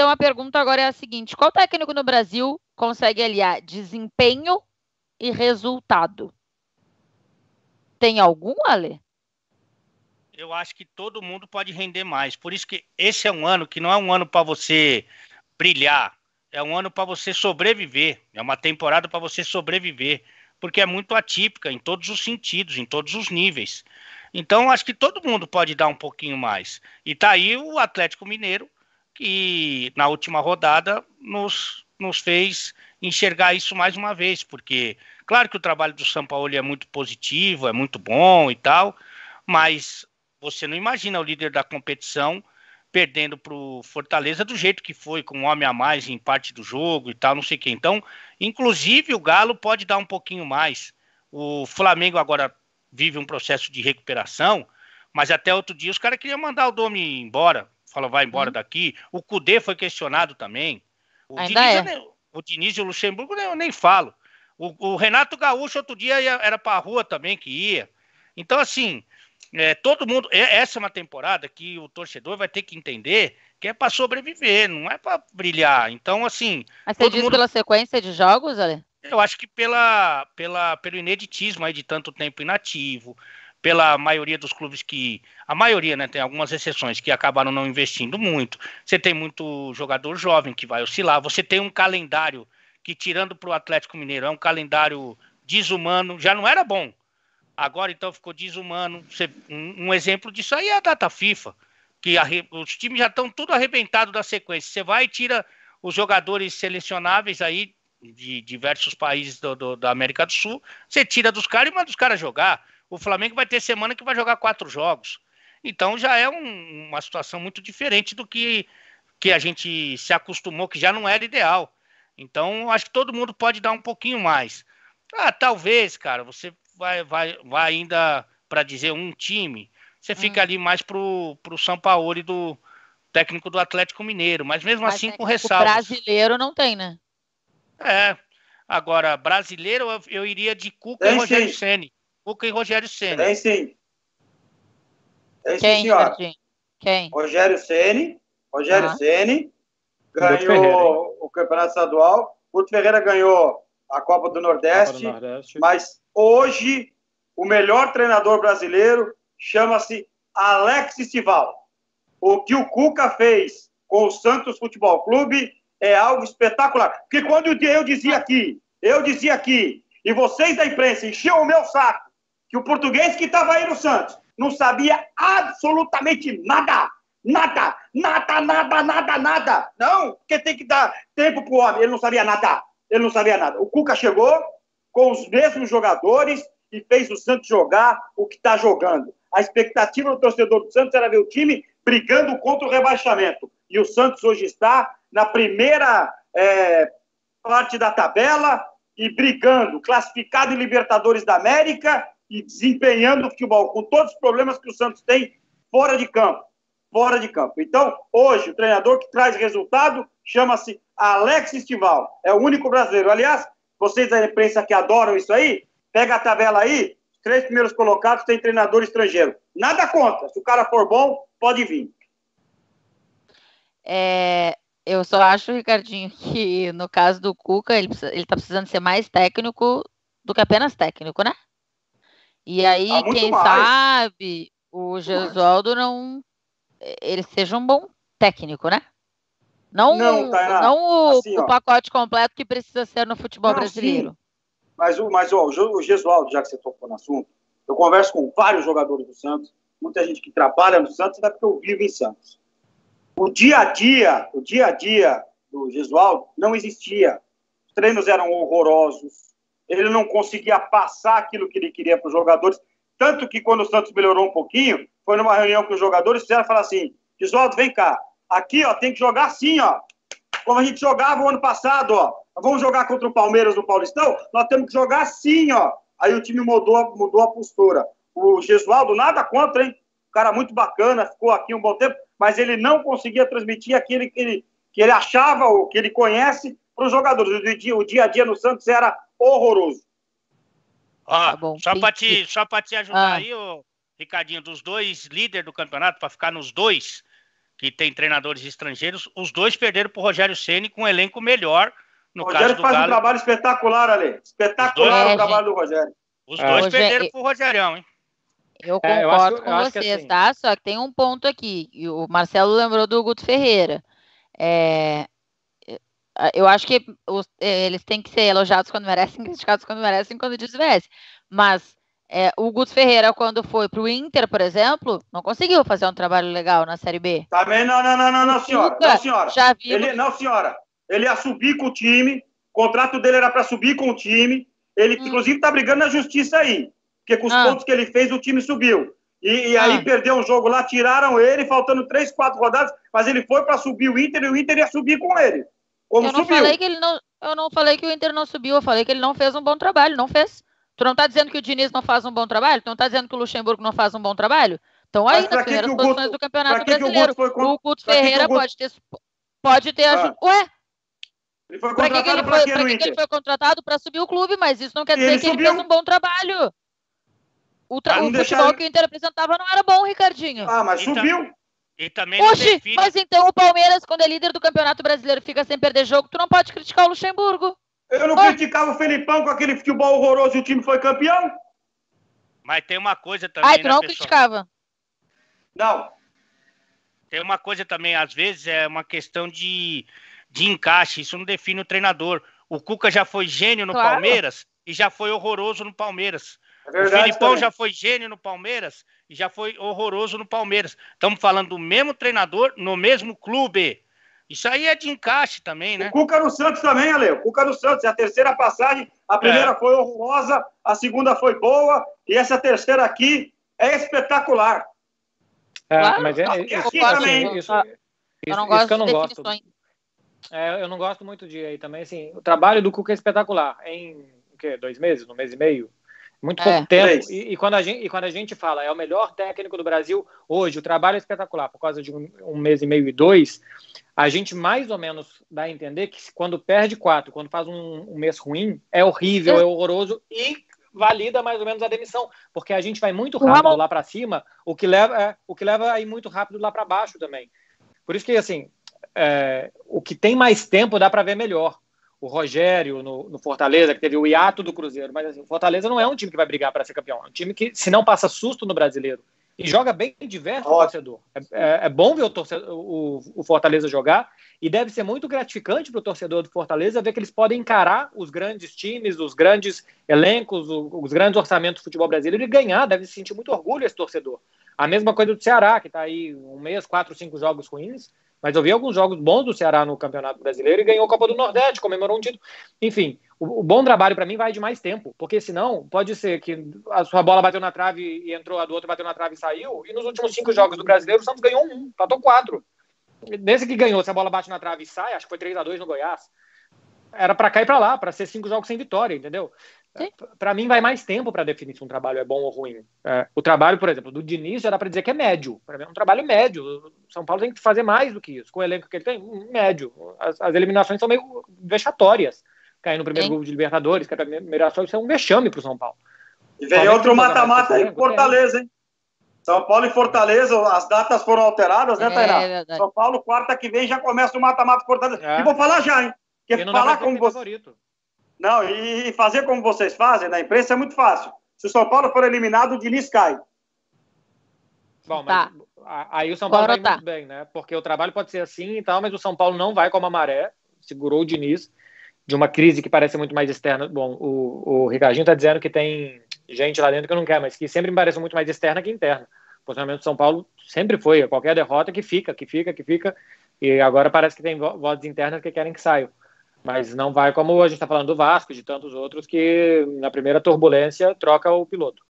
Então a pergunta agora é a seguinte: qual técnico no Brasil consegue aliar desempenho e resultado? Tem algum, Ale? Eu acho que todo mundo pode render mais. Por isso que esse é um ano que não é um ano para você brilhar, é um ano para você sobreviver. É uma temporada para você sobreviver, porque é muito atípica em todos os sentidos, em todos os níveis. Então, acho que todo mundo pode dar um pouquinho mais. E tá aí o Atlético Mineiro, que na última rodada nos fez enxergar isso mais uma vez, porque, claro que o trabalho do São Paulo é muito positivo, é muito bom e tal, mas você não imagina o líder da competição perdendo para o Fortaleza do jeito que foi, com um homem a mais em parte do jogo e tal, não sei o quê. Então, inclusive, o Galo pode dar um pouquinho mais. O Flamengo agora vive um processo de recuperação, mas até outro dia os caras queriam mandar o Domi embora. Falou, vai embora daqui. O Cudê foi questionado também. Ainda é. O Diniz e o Luxemburgo eu nem falo. O Renato Gaúcho outro dia era para a rua também que ia. Então, assim, todo mundo. Essa é uma temporada que o torcedor vai ter que entender que é para sobreviver, não é para brilhar. Então, assim. Mas você diz pela sequência de jogos, Ale? Eu acho que pelo ineditismo aí de tanto tempo inativo, pela maioria dos clubes que. A maioria, né? Tem algumas exceções que acabaram não investindo muito. Você tem muito jogador jovem que vai oscilar. Você tem um calendário que, tirando para o Atlético Mineiro, é um calendário desumano. Já não era bom. Agora, então, ficou desumano. Um exemplo disso aí é a data FIFA, que os times já estão tudo arrebentados da sequência. Você vai e tira os jogadores selecionáveis aí de diversos países da América do Sul, você tira dos caras e manda os caras jogar. O Flamengo vai ter semana que vai jogar 4 jogos. Então já é uma situação muito diferente do que a gente se acostumou, que já não era ideal. Então, acho que todo mundo pode dar um pouquinho mais. Talvez, cara, você vai ainda para dizer um time, você fica ali mais pro São Paulo e do técnico do Atlético Mineiro, mas mesmo assim com ressalvas. Brasileiro não tem, né? Agora, brasileiro eu iria de Cuca e Rogério Ceni. Cuca e Rogério Ceni. Tem sim. Tem sim, senhora. Quem? Rogério Ceni ganhou o Campeonato Estadual. Guto Ferreira ganhou a Copa do Nordeste. Mas hoje o melhor treinador brasileiro chama-se Alex Stival. O que o Cuca fez com o Santos Futebol Clube é algo espetacular. Porque quando eu dizia aqui, e vocês da imprensa enchiam o meu saco, que o português que estava aí no Santos não sabia absolutamente nada. Nada. Não, porque tem que dar tempo pro homem. Ele não sabia nada. O Cuca chegou com os mesmos jogadores e fez o Santos jogar o que está jogando. A expectativa do torcedor do Santos era ver o time brigando contra o rebaixamento. E o Santos hoje está na primeira parte da tabela e brigando, classificado em Libertadores da América e desempenhando o futebol, com todos os problemas que o Santos tem fora de campo. Então, hoje, o treinador que traz resultado chama-se Alex Stival. É o único brasileiro. Aliás, vocês da imprensa que adoram isso aí, pega a tabela aí, os 3 primeiros colocados têm treinador estrangeiro. Nada contra. Se o cara for bom, pode vir. Eu só acho, Ricardinho, que no caso do Cuca, ele tá precisando ser mais técnico do que apenas técnico, né? E aí, quem sabe, o Gesualdo ele seja um bom técnico, né? Não o pacote completo que precisa ser no futebol brasileiro. Sim. Mas o Gesualdo, já que você tocou no assunto, eu converso com vários jogadores do Santos, muita gente que trabalha no Santos, até porque eu vivo em Santos. O dia a dia do Gesualdo não existia. Os treinos eram horrorosos. Ele não conseguia passar aquilo que ele queria para os jogadores. Tanto que quando o Santos melhorou um pouquinho, foi numa reunião que os jogadores fizeram falar assim: Gesualdo, vem cá. Aqui, ó, tem que jogar assim, ó. Como a gente jogava o ano passado, ó. Vamos jogar contra o Palmeiras no Paulistão? Nós temos que jogar assim, ó. Aí o time mudou a postura. O Gesualdo, nada contra, hein? Cara muito bacana, ficou aqui um bom tempo, mas ele não conseguia transmitir aquilo que ele achava, ou que ele conhece, para os jogadores. O dia a dia no Santos era horroroso. Tá bom, só para te ajudar aí, Ricardinho, dos 2 líderes do campeonato, para ficar nos 2, que tem treinadores estrangeiros, os dois perderam para o Rogério Ceni com um elenco melhor. No o Rogério caso do faz Galo, um trabalho espetacular, Ale. Espetacular o trabalho do Rogério. Os dois perderam pro Rogerião, hein? Eu concordo com vocês, assim, tá? Só que tem um ponto aqui. E o Marcelo lembrou do Guto Ferreira. Eu acho que eles têm que ser elogiados quando merecem, criticados quando merecem, quando desmerecem. Mas o Guto Ferreira, quando foi pro Inter, por exemplo, não conseguiu fazer um trabalho legal na Série B. Também não, senhora. Não, senhora. Já vimos... Não, senhora. Ele ia subir com o time, o contrato dele era para subir com o time. Ele, inclusive, está brigando na justiça aí. Porque com os pontos que ele fez, o time subiu. E aí perdeu um jogo lá, tiraram ele, faltando 3, 4 rodadas, mas ele foi para subir o Inter e o Inter ia subir com ele. Como eu não subiu. Falei que ele não, eu não falei que o Inter não subiu, eu falei que ele não fez um bom trabalho, não fez. Tu não tá dizendo que o Diniz não faz um bom trabalho? Tu não tá dizendo que o Luxemburgo não faz um bom trabalho? Então aí, nas primeiras posições do Campeonato Brasileiro. O Guto Ferreira pode ter ajudado. Ué? Ele foi contratado para quê no Inter? Ele foi contratado para subir o clube, mas isso não quer dizer que ele fez um bom trabalho. O futebol que o Inter apresentava não era bom, Ricardinho. Mas subiu. E também não define... Mas então o Palmeiras, quando é líder do Campeonato Brasileiro, fica sem perder jogo, tu não pode criticar o Luxemburgo. Eu não criticava o Felipão com aquele futebol horroroso e o time foi campeão. Mas tem uma coisa também, tu não criticava? Não. Tem uma coisa também, às vezes é uma questão de encaixe, isso não define o treinador. O Cuca já foi gênio no Palmeiras e já foi horroroso no Palmeiras. O Felipão já foi gênio no Palmeiras e já foi horroroso no Palmeiras. Estamos falando do mesmo treinador no mesmo clube. Isso aí é de encaixe também, né? O Cuca no Santos também, Ale. O Cuca no Santos. A terceira passagem, a primeira foi horrorosa, a segunda foi boa e essa terceira aqui é espetacular. Mas isso que eu não gosto. Eu não gosto muito de aí também, assim, o trabalho do Cuca é espetacular. Em 2 meses, 1 mês e meio? Muito pouco tempo. E quando a gente fala, é o melhor técnico do Brasil hoje, o trabalho é espetacular, por causa de 1 mês e meio e 2, a gente mais ou menos dá a entender que quando perde 4, quando faz um mês ruim, é horrível, é horroroso e valida mais ou menos a demissão, porque a gente vai muito rápido lá para cima, o que leva a ir muito rápido lá para baixo também. Por isso que, assim, o que tem mais tempo dá para ver melhor. O Rogério no Fortaleza, que teve o hiato do Cruzeiro, mas assim, o Fortaleza não é um time que vai brigar para ser campeão, é um time que, se não passa susto no Brasileiro e joga bem diverso o torcedor. É bom ver o Fortaleza jogar e deve ser muito gratificante para o torcedor do Fortaleza ver que eles podem encarar os grandes times, os grandes elencos, os grandes orçamentos do futebol brasileiro e ganhar, deve se sentir muito orgulho esse torcedor. A mesma coisa do Ceará, que está aí 1 mês, 4, 5 jogos ruins, mas eu vi alguns jogos bons do Ceará no Campeonato Brasileiro e ganhou a Copa do Nordeste, comemorou um título. Enfim, o bom trabalho para mim vai de mais tempo, porque senão pode ser que a sua bola bateu na trave e entrou, a do outro bateu na trave e saiu, e nos últimos 5 jogos do Brasileiro o Santos ganhou 1, empatou 4. Nesse que ganhou, se a bola bate na trave e sai, acho que foi 3-2 no Goiás, era para cá e para lá, para ser 5 jogos sem vitória, entendeu? Para mim vai mais tempo para definir se um trabalho é bom ou ruim. O trabalho, por exemplo, do Diniz já dá para dizer que é médio. Para mim é um trabalho médio. O São Paulo tem que fazer mais do que isso. Com o elenco que ele tem, médio. As eliminações são meio vexatórias. Cair no primeiro grupo de Libertadores, que é a primeira ação, isso é um vexame para o São Paulo. E vem outro mata-mata aí, Fortaleza, hein? São Paulo e Fortaleza, as datas foram alteradas, né, Tainá? São Paulo, quarta que vem, já começa o mata-mata Fortaleza. E vou falar já, hein? Porque falar como você... Não, e fazer como vocês fazem na imprensa é muito fácil. Se o São Paulo for eliminado, o Diniz cai. Bom, mas aí o São Paulo vai muito bem, né? Porque o trabalho pode ser assim e tal, mas o São Paulo não vai como a maré, segurou o Diniz de uma crise que parece muito mais externa. Bom, o Ricardinho está dizendo que tem gente lá dentro que não quer, mas que sempre me parece muito mais externa que interna. O posicionamento do São Paulo sempre foi, a qualquer derrota que fica, e agora parece que tem vozes internas que querem que saiam. Mas não vai como a gente está falando do Vasco, de tantos outros, que na primeira turbulência troca o piloto.